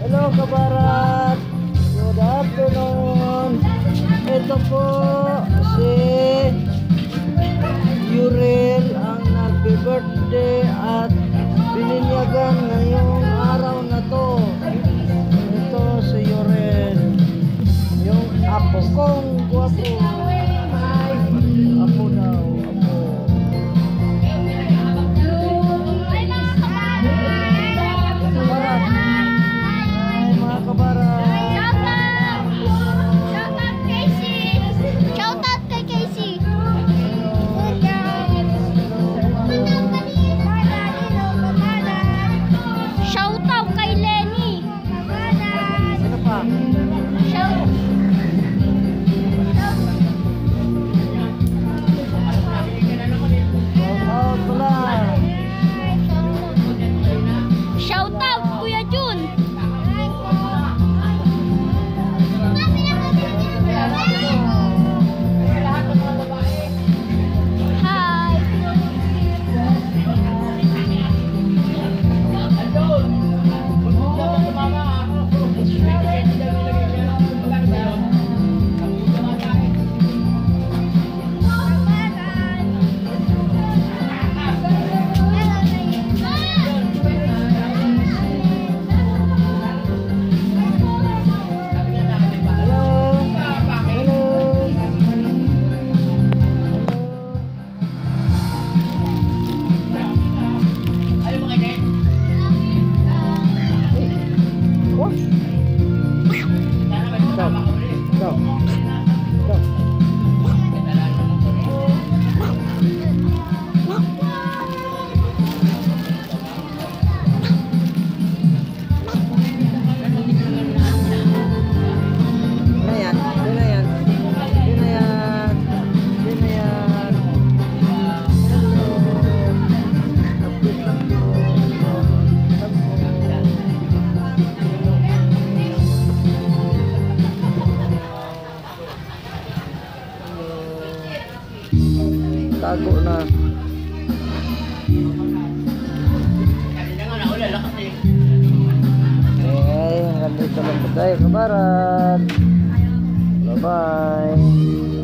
Hello kabarat. Good afternoon. Ito po si EURHYL ang nagbe-birthday at bininyagan ngayong araw na to. Ito si EURHYL. Yung apo kong guwapo. Apo daw. Tago na. Okay, hanggang dito lang po tayo kabarat. Bye bye.